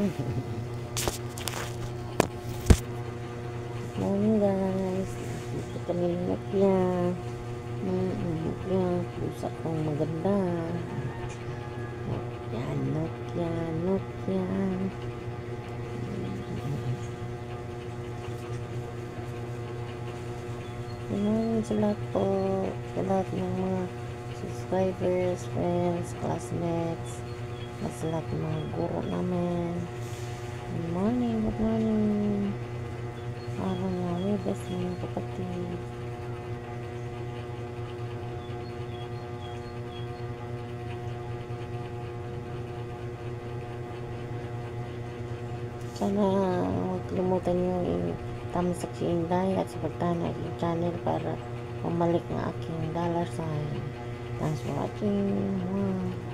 Morning guys, dito kami Nokia. Nokia, pusa kong maganda. Nokia. Good morning sa lahat po, sa lahat ng mga subscribers, friends, classmates, at sa lahat ng mga guro namin. Good morning. Araw nga, Webes, mga kapatid. Sana huwag kalimutan yung i-thumbs up si Inday at supportahan ang aking channel para pumalik ng aking dollar sign. Thanks for watching. Wow.